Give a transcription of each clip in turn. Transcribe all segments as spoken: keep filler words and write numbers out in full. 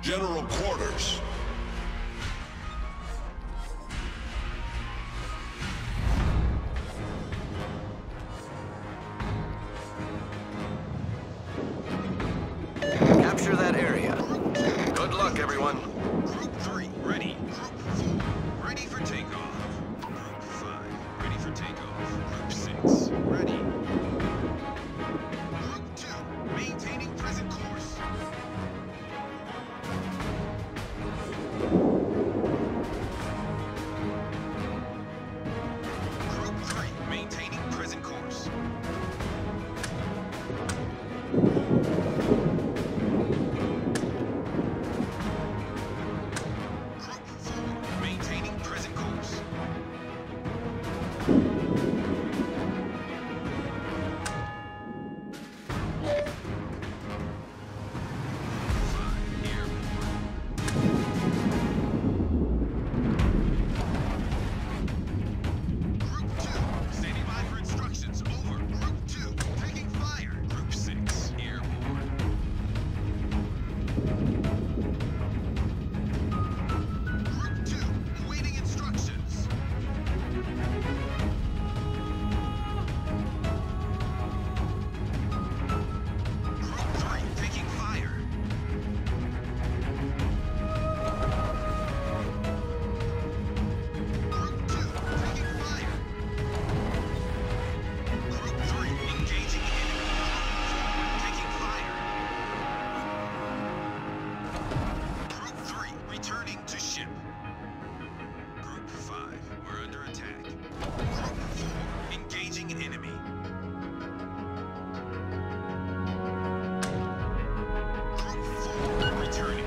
General quarters. Capture that area. Good luck, everyone. Group three, ready. Group four, ready for takeoff. Group five, ready for takeoff. Group six, ready. Group two, maintaining present course. Group three, maintaining present course. Maintaining present course. Five, airborne. Group two, standing by for instructions. Over. Group two, taking fire. Group six, airborne. Group two, awaiting instructions. Group three, taking fire. Group two, taking fire. Group three, engaging enemy. Group four, taking fire. Group three, returning to ship. Group five, we're under attack. Group four, engaging enemy. Group four, returning.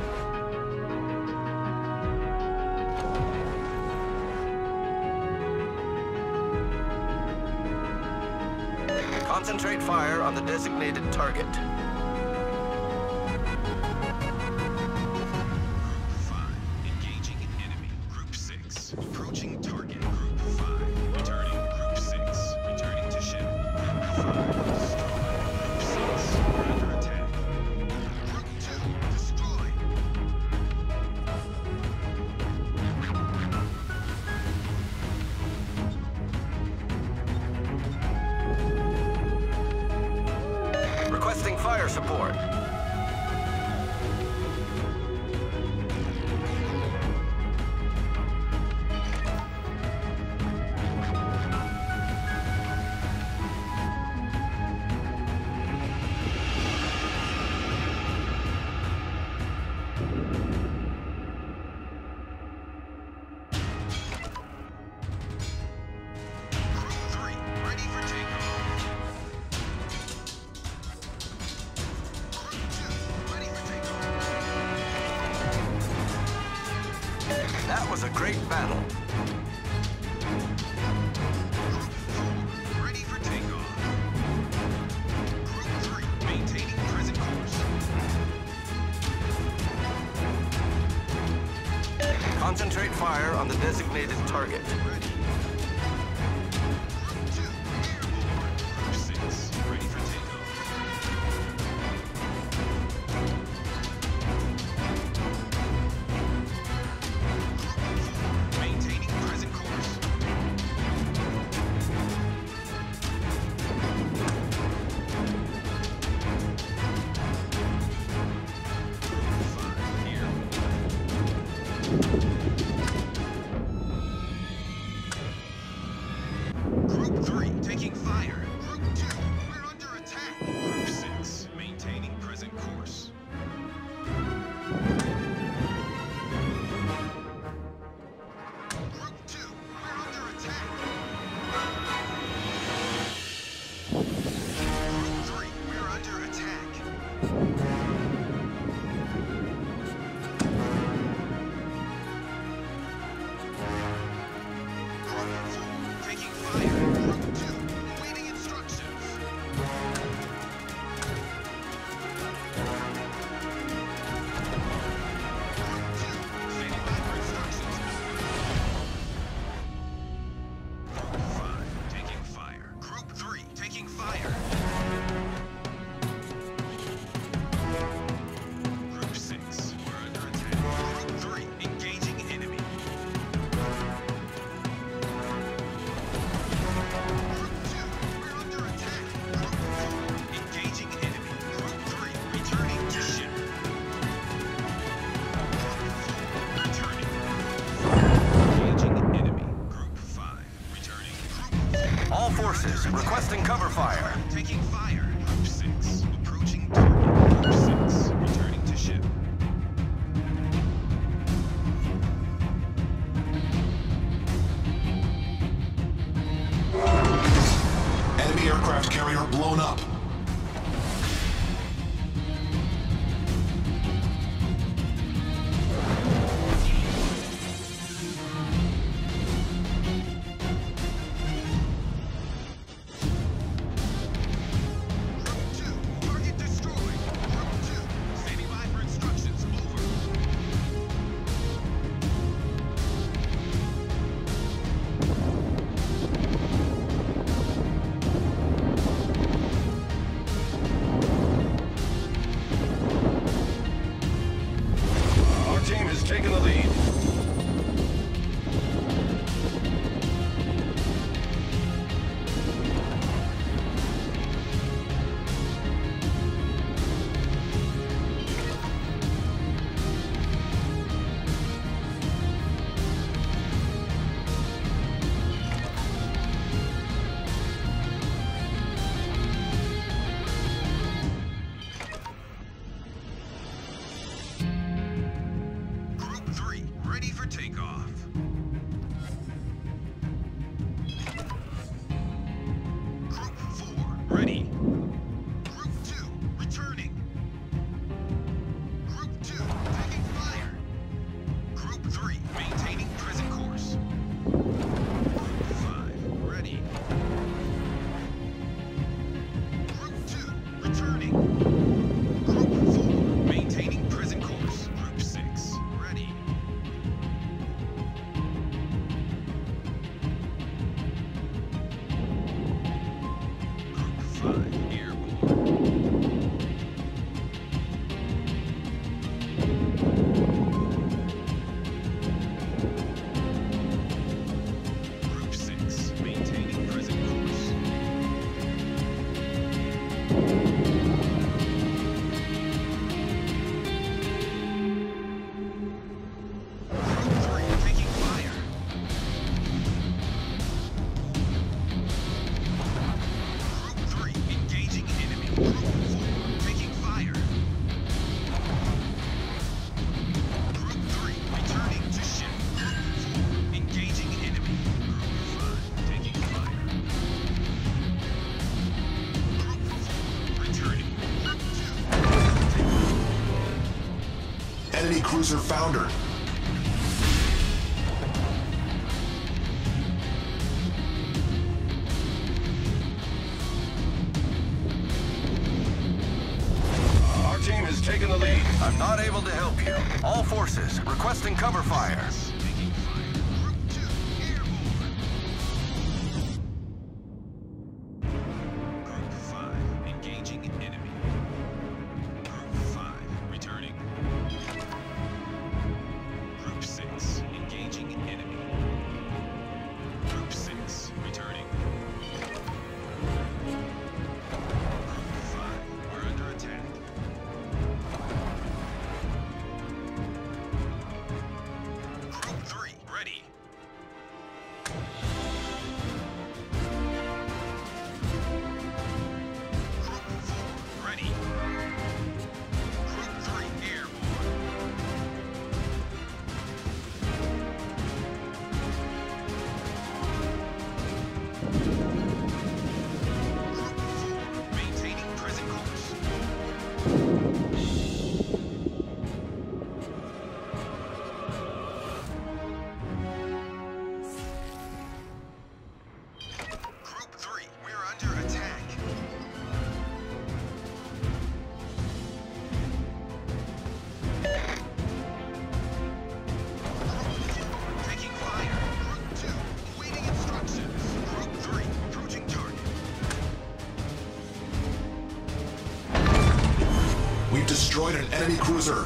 Concentrate fire on the designated target. Group five, engaging an enemy. Group six, approaching target. Group five, returning. Group six, returning to ship. Group five, destroyed. Group six, we're under attack. Group two, destroyed. Requesting fire support. Group three, ready for takeoff. Group two, ready for takeoff. That was a great battle. Group four, ready for takeoff. Group three, maintaining present course. Concentrate fire on the designated target. Ready. Group two, airborne. Group six, ready for takeoff. Group four, maintaining present course. Group five, airborne. Group three, taking fire. Group two, we're under attack. Group six, maintaining present course. Group two, we're under attack. Group three, we're under attack. forces, requesting cover fire. Taking fire. Group six. Approaching target. Group six. Returning to ship. Enemy aircraft carrier blown up. Taking the lead. Ready for takeoff. Group four, ready. Group two, returning. Group two, taking fire. Group three, maintaining present course. Group five, ready. Group two, returning. Group four, maintaining present course. Group six, ready. Five, airborne. Group six, maintaining present course. Group three, taking fire. Group three, engaging enemy. Group four, taking fire. Group three, returning to ship. Group four, engaging enemy. Group five, taking fire. Group four, returning. Group two. Enemy cruiser foundered. Our team is taking the lead. I'm not able to help you. All forces, requesting cover fire. Taking fire. Group two, airborne. Group five, engaging enemy. Group five, returning. Group six, engaging enemy. Group six, returning. Group five, we're under attack. Group three, ready. Group four, ready. Group three, airborne. Group four, maintaining present course. Group three, we're under attack. Group four, taking fire. Group two, awaiting instructions. Group three, approaching target. We've destroyed an enemy cruiser.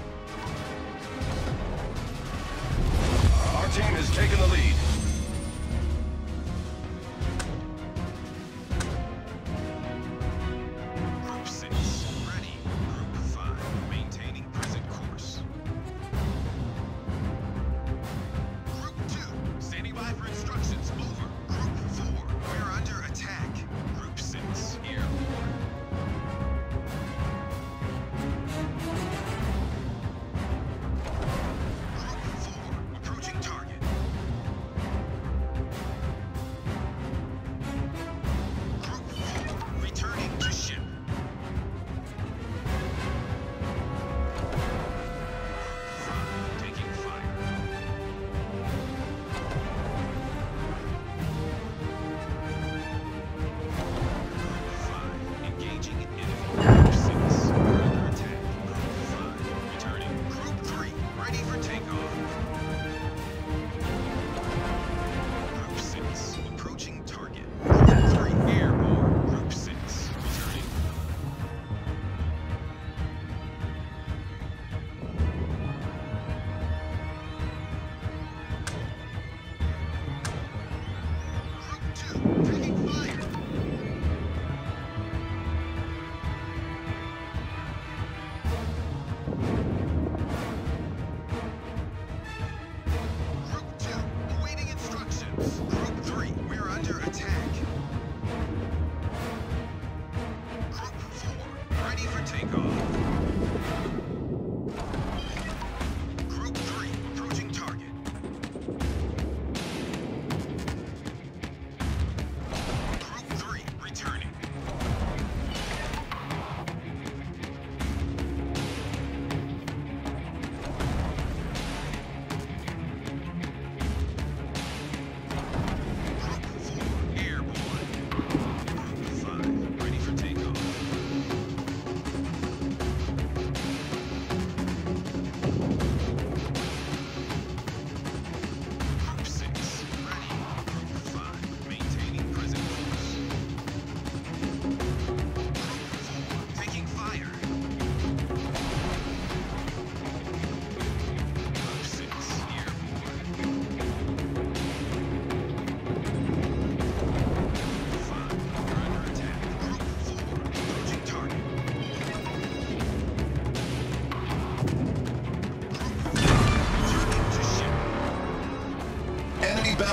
Our team is taking the lead. Group six, ready. Group five, maintaining present course. Group two, standing by for instructions. Over. Group four, we're under attack.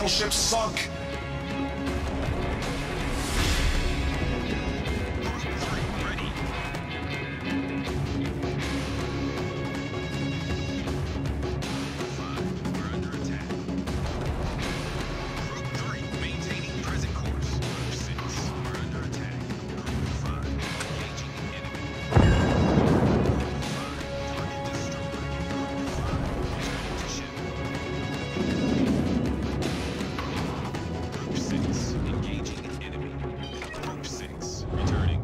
battleship sunk. Ready. Five, we're under attack. Group three, maintaining present course. Group six, we're under attack. Group five, engaging enemy. Five, target destroyed. Group five, returning to ship. Group six, engaging enemy. Group six, returning.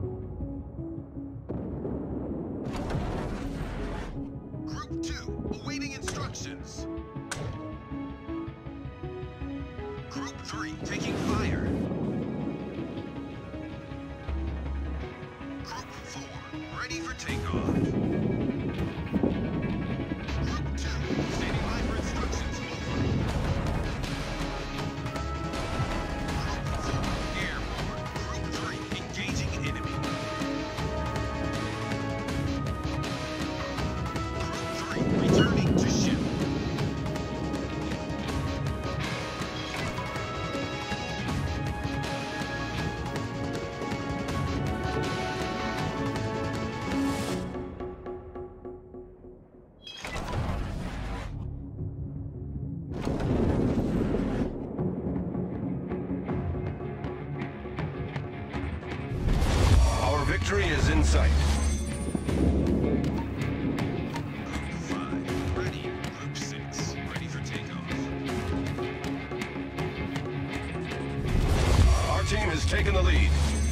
Group two, awaiting instructions. Group three, taking fire. Group four, ready for takeoff. Group two, standing by for instructions. Over. Group four, airborne. Group three, engaging enemy. Group three, returning to ship. Our victory is in sight. Group five, ready. Group six, ready for takeoff. Our team has taken the lead.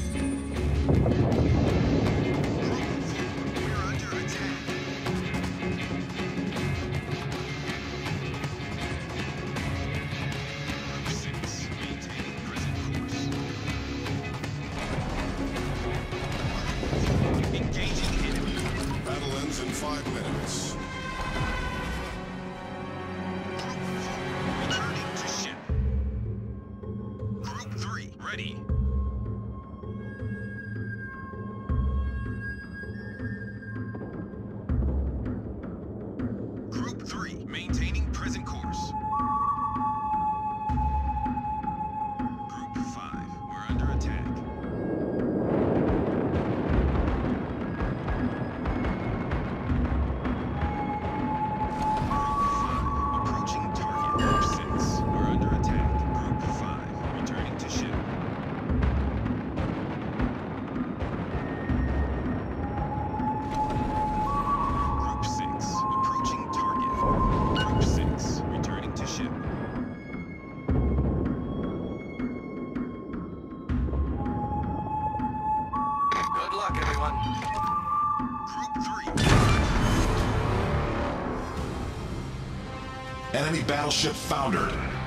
Group four, we're under attack. Group six, maintaining present course. Group four, engaging enemy. Battle ends in five minutes. Group four, returning to ship. Group three, ready. Group three, maintaining present course. Group five, we're under attack. Group five, approaching target. Group six, we're under attack. Group five, returning to ship. Group six, approaching target. Group six, returning to ship. Good luck, everyone. Group three, Enemy battleship foundered.